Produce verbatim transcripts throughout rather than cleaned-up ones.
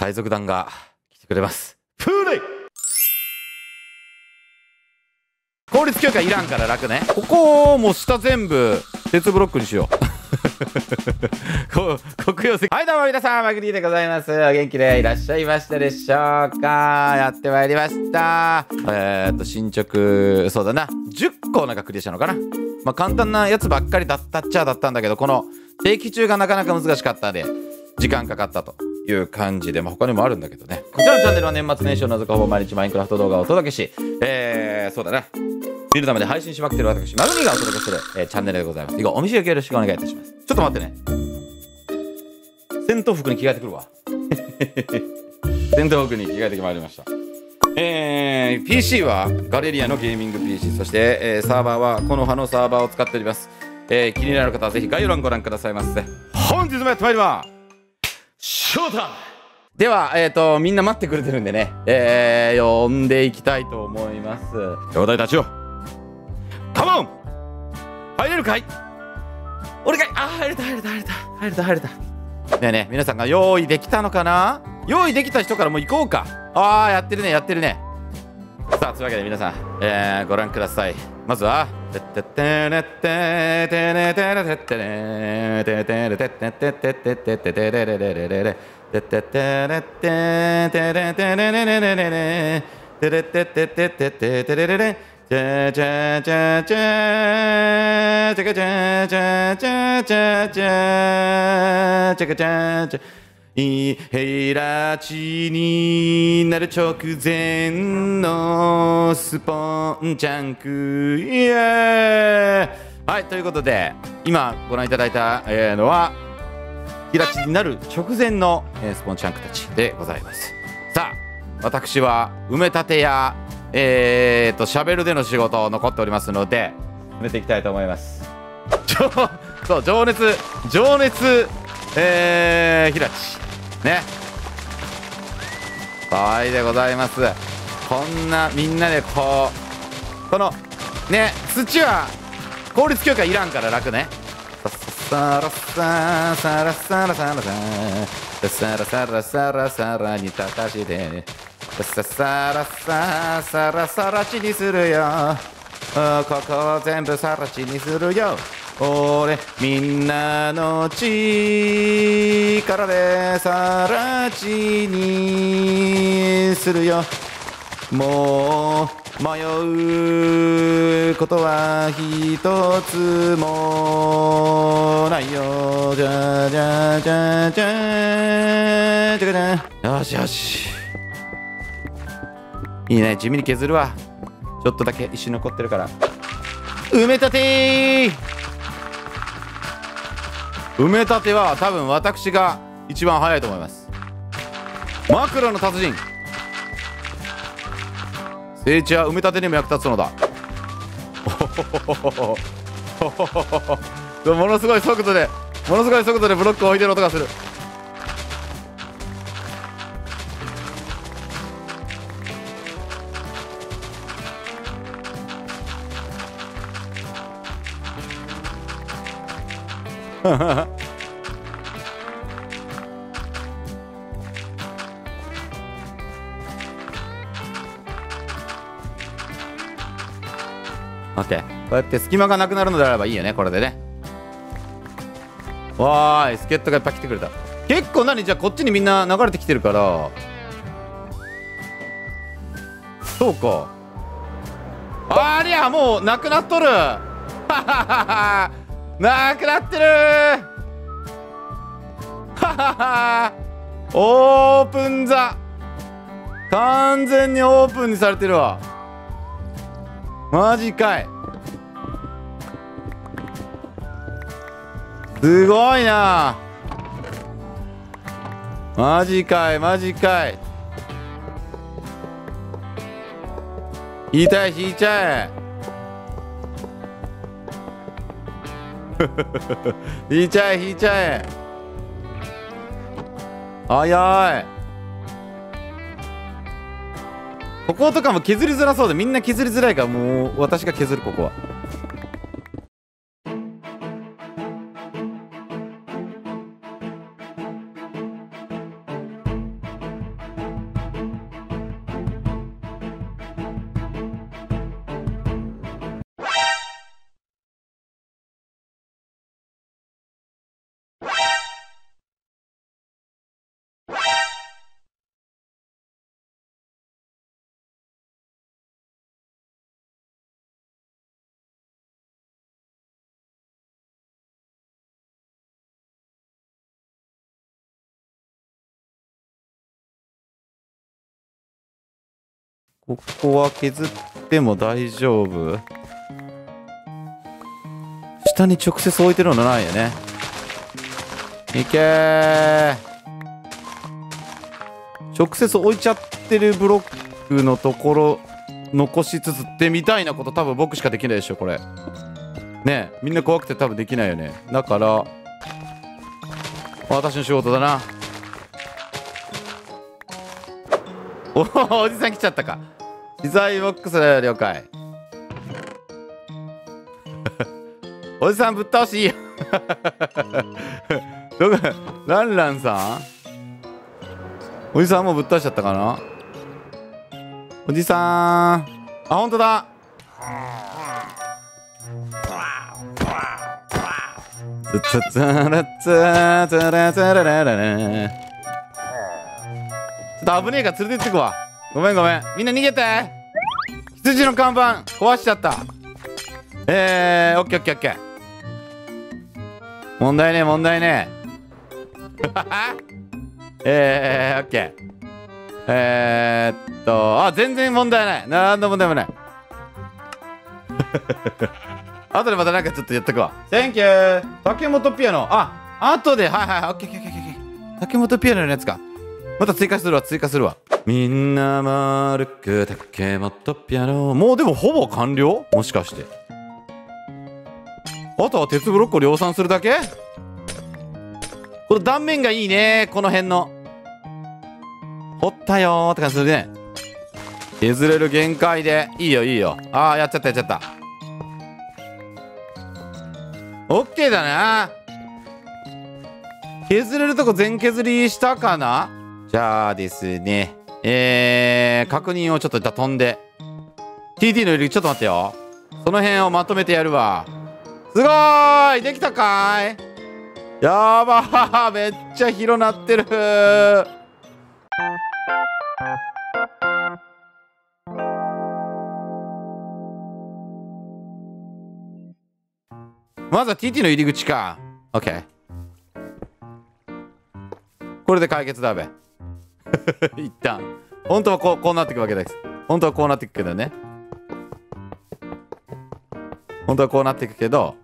海賊団が来てくれます。プーレイ効率強化いらんから楽ね。ここも下全部鉄ブロックにしよう。こ黒曜石。はいどうも皆さん、マグリーでございます。お元気でいらっしゃいましたでしょうか。やってまいりました。えーっと進捗そうだなじゅっこなんかクリアしたのかな。まあ簡単なやつばっかりだったっちゃだったんだけど、この定期中がなかなか難しかったんで時間かかったという感じで、まあ他にもあるんだけどね。こちらのチャンネルは年末年始を除くほぼ毎日マインクラフト動画をお届けし、えー、そうだな見るためで配信しまくってる私マグニーがお届けする、えー、チャンネルでございます。以後お見知りおきよろしくお願いいたします。ちょっと待ってね、戦闘服に着替えてくるわ。戦闘服に着替えてまいりました。えー、ピーシー はガレリアのゲーミング ピーシー、 そして、えー、サーバーはこの葉のサーバーを使っております。えー、気になる方はぜひ概要欄ご覧くださいませ。本日もやってまいります。ショータイムでは、えーとみんな待ってくれてるんでね、えー、呼んでいきたいと思います。兄弟たちよ、カモン入れるかい。俺かい。あー入れた入れた入れた入れた入れた。ねえねえ皆さんが用意できたのかな。用意できた人からもう行こうか。あーやってるねやってるね。さあというわけで皆さん、えー、ご覧ください。まずはてってってれっててれてれてってれててれてってってってってってっててれれれれれれてってってれっててれてれれれれれれてれってってってってっててれれれじゃじゃじゃじゃじゃじゃじゃじゃじゃじゃじゃじゃじゃいヘラチになる直前のスポンジャンクイエーイ。はいということで今ご覧いただいたのはヘラチになる直前のスポンジャンクたちでございます。さあ私は埋め立てやえーとシャベルでの仕事残っておりますので埋めていきたいと思います。そう情熱情熱えー、ひらちねはいでございます。こんなみんなでこうこのね土は効率強化いらんから楽ね。サラササラサラサラササラサラサラサラに立たしてササラササラサラチにするよ。ここ全部サラチにするよ。俺みんなの力でさら地にするよ。もう迷うことは一つもないよ。じゃじゃじゃじゃじゃじゃよしよしいいね。地味に削るわ。ちょっとだけ石残ってるから埋め立てー。埋め立ては多分私が一番早いと思います。マクロの達人聖地は埋め立てにも役立つのだ。ものすごい速度でものすごい速度でブロックを置いてる音がする。オッケー。こうやって隙間がなくなるのであればいいよねこれでね。わーい助っ人がいっぱい来てくれた。結構何じゃあこっちにみんな流れてきてるからそうか。ありゃもうなくなっとる。なくなってるー。オープンザ完全にオープンにされてるわ。マジかい。すごいな。マジかいマジかい。引いたい引いちゃえ。引いちゃえ引いちゃえ。早い。こことかも削りづらそうでみんな削りづらいからもう私が削るここは。 ここは削っても大丈夫？下に直接置いてるのないよね。いけー。直接置いちゃってるブロックのところ残しつつってみたいなこと多分僕しかできないでしょこれ。ねえみんな怖くて多分できないよね。だから私の仕事だな。おお、おじさん来ちゃったか。資材ボックス了解。おじさんぶっ倒しいいよ。どこランランさん、おじさんもうぶっ倒しちゃったかな。おじさん、あ、ほんとだ。ツツツラツツラツララララ。ちょっと危ねえから連れてってくわ。ごめんごめん、みんな逃げて。羊の看板壊しちゃった。えー、オッケーオッケーオッケー。問題ねえ問題ねえ。えー、オッケー。えー、っと、あ、全然問題ない。なんの問題もない。あとでまたなんかちょっとやっとくわ。センキュー。竹本ピアノ。あ、あとで、はいはいはい、オッケーオッケーオッケーオッケー。竹本ピアノのやつか。また追加するわ、追加するわ。みんな丸く竹本ピアノ。もうでもほぼ完了？もしかして。あとは鉄ブロックを量産するだけ？これ断面がいいね、この辺の。掘ったよーって感じするね。削れる限界で。いいよいいよ。ああ、やっちゃったやっちゃった。オッケーだな。削れるとこ全削りしたかな。じゃあですね、えー、確認をちょっと一旦飛んで ティーティー の入りちょっと待ってよ。その辺をまとめてやるわ。すごーい、できたかーい。やばー、めっちゃ広なってるー。まずは ティーティー の入り口か。 OK、 これで解決だべ。一旦本当はこう、こうなっていくわけです。本当はこうなっていくけどね。本当はこうなっていくけど、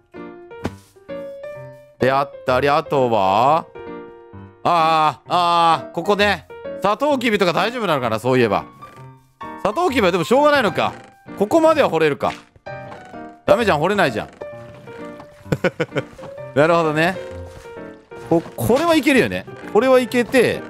であったり、あとはああああ、ここね、サトウキビとか大丈夫なのかな。そういえばサトウキビはでもしょうがないのか。ここまでは掘れるか。ダメじゃん、掘れないじゃん。なるほどね。ここれはいけるよね。これはいけて、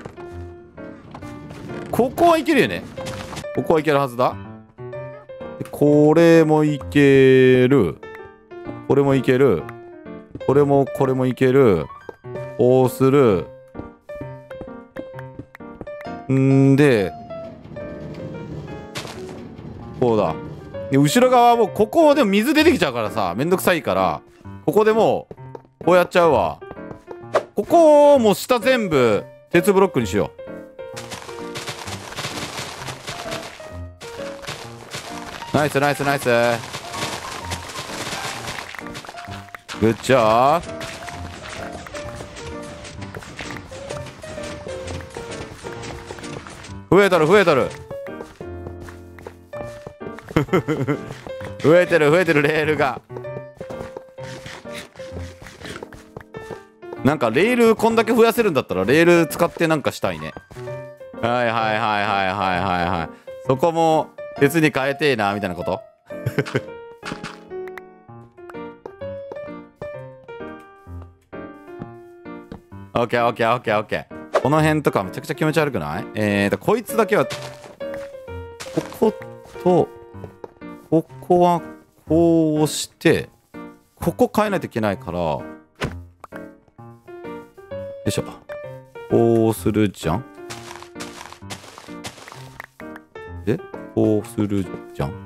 ここはいけるよね。ここはいけるはずだ。これもいける。これもいける。これもこれもいける。こうする。んでこうだ。で後ろ側はもうここでも水出てきちゃうからさ、めんどくさいから、ここでもうこうやっちゃうわ。ここをもう下全部鉄ブロックにしよう。ナイスナイスナイス。グッジョブ。増えとる増えとる。増えてる増えてる。レールがなんかレールこんだけ増やせるんだったらレール使ってなんかしたいね。はいはいはいはいはいはいはい。そこも鉄に変えてえなみたいなこと。オッケーオッケーオッケーオッケー。この辺とかめちゃくちゃ気持ち悪くない？えーとこいつだけはこことここはこうしてここ変えないといけないから、よいしょ、こうするじゃん。でこうするじゃん。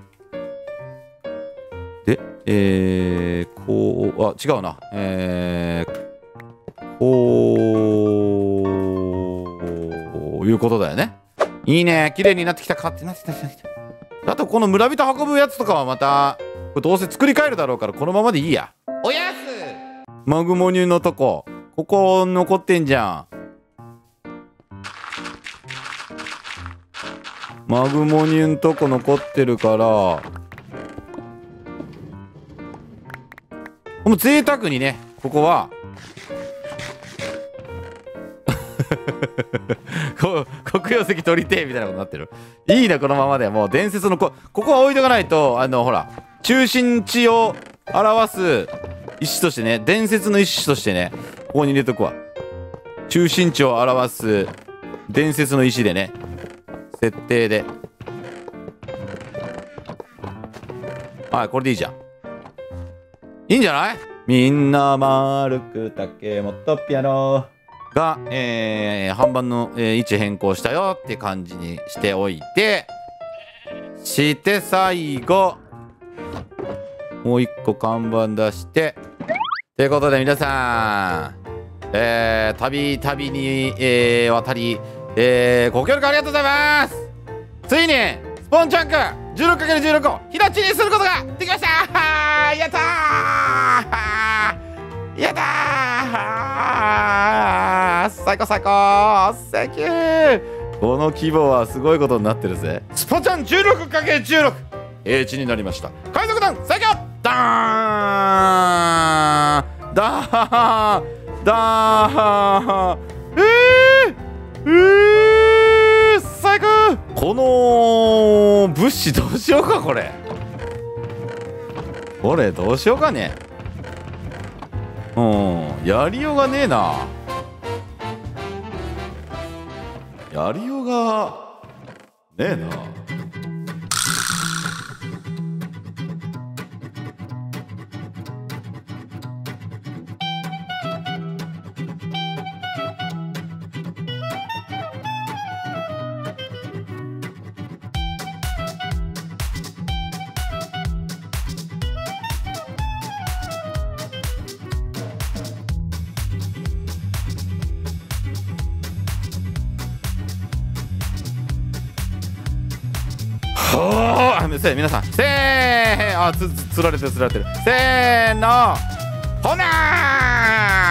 でえー、こう、あ違うな、えー、こういうことだよね。いいね、綺麗になってきたかってなってきた。あとこの村人運ぶやつとかはまたこれどうせ作り変えるだろうからこのままでいいや。おやすマグモニュのとこ、ここ残ってんじゃん。 マグモニュんとこ残ってるから、もう贅沢にね、ここはこ黒曜石取りてえみたいなことになってる。いいな、このままで。もう伝説のこここは置いとかないと、あのほら中心地を表す石としてね、伝説の石としてね、ここに入れとくわ。中心地を表す伝説の石でね、設定で。はい、これでいいじゃん。いいんじゃない？みんな丸く竹本ピアノが、えー、販売の、えー、位置変更したよって感じにしておいて、して最後もう一個看板出して、ということで皆さん、えー、旅旅に、えー、渡り、えー、ご協力ありがとうございます。ついにスポンチャンク じゅうろくかけるじゅうろく を日立ちにすることができました。やったーやったー、最高最高、セキュー。この規模はすごいことになってるぜ。スポチャン じゅうろくかけるじゅうろく 英知になりました。海賊団最強、ダーンダーンダーン、えー、えー、最高。この物資どうしようか。これこれどうしようかね。うん、やりようがねえな。やりようがねえな。ほー、せー皆さん、せーあつつつられてるつられてる、せーのほなー